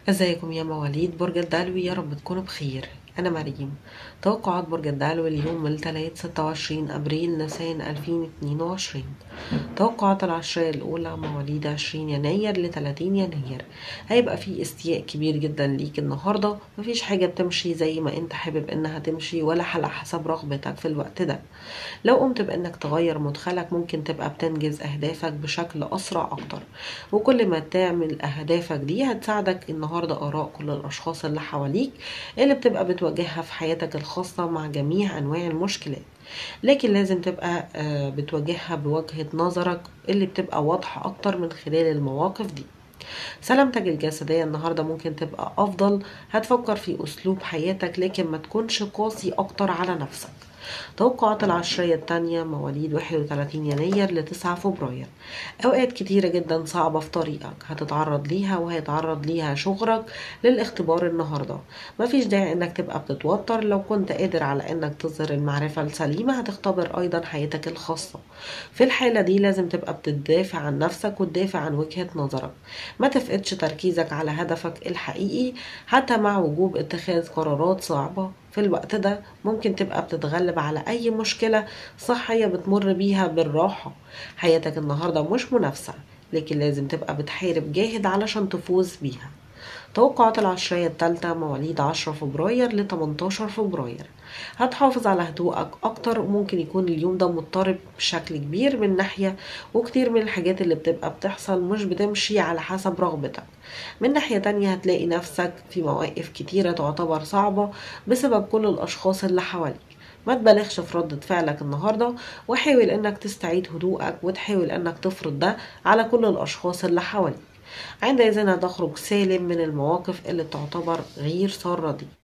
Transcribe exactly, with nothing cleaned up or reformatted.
ازيكم يا مواليد برج الدلو؟ يا رب تكونوا بخير. انا مريم. توقعات برج الدلو اليوم الثلاث ستة وعشرين ابريل نيسان ألفين واثنين وعشرين. توقعات العشرية الاولى مواليد عشرين يناير ل ثلاثين يناير. هيبقى في استياء كبير جدا ليك النهارده، مفيش حاجه بتمشي زي ما انت حابب انها تمشي ولا على حسب رغبتك في الوقت ده. لو قمت بانك تغير مدخلك ممكن تبقى بتنجز اهدافك بشكل اسرع اكتر، وكل ما تعمل اهدافك دي هتساعدك النهاردة اراء كل الاشخاص اللي حواليك اللي بتبقى بتواجهها في حياتك الخاصة مع جميع انواع المشكلات، لكن لازم تبقى آه، بتواجهها بوجهة نظرك اللي بتبقى واضحة اكتر من خلال المواقف دي. سلامتك الجسدية النهاردة ممكن تبقى افضل، هتفكر في اسلوب حياتك لكن ما تكونش قاسي اكتر على نفسك. توقعات العشرية التانية مواليد واحد وثلاثين يناير لتسعة فبراير. أوقات كتيرة جدا صعبة في طريقك هتتعرض ليها وهيتعرض ليها شغلك للاختبار النهاردة. مفيش داعي انك تبقى بتتوتر، لو كنت قادر على انك تظهر المعرفة السليمة هتختبر ايضا حياتك الخاصة. في الحالة دي لازم تبقى بتدافع عن نفسك وتدافع عن وجهة نظرك، ما تفقدش تركيزك على هدفك الحقيقي حتى مع وجوب اتخاذ قرارات صعبة. في الوقت ده ممكن تبقى بتتغلب على أي مشكلة صحية بتمر بيها بالراحة. حياتك النهاردة مش منافسة، لكن لازم تبقى بتحارب جاهد علشان تفوز بيها. توقعات العشرية التالتة مواليد عشرة فبراير ل تمنتاشر فبراير. هتحافظ على هدوءك أكتر، وممكن يكون اليوم ده مضطرب بشكل كبير من ناحية، وكتير من الحاجات اللي بتبقى بتحصل مش بتمشي على حسب رغبتك. من ناحية تانية هتلاقي نفسك في مواقف كتيرة تعتبر صعبة بسبب كل الأشخاص اللي حواليك. ما تبالغش في ردة فعلك النهاردة، وحاول انك تستعيد هدوءك وتحاول انك تفرض ده على كل الأشخاص اللي حواليك. عندئذ هتخرج سالم من المواقف اللي تعتبر غير سارة دي.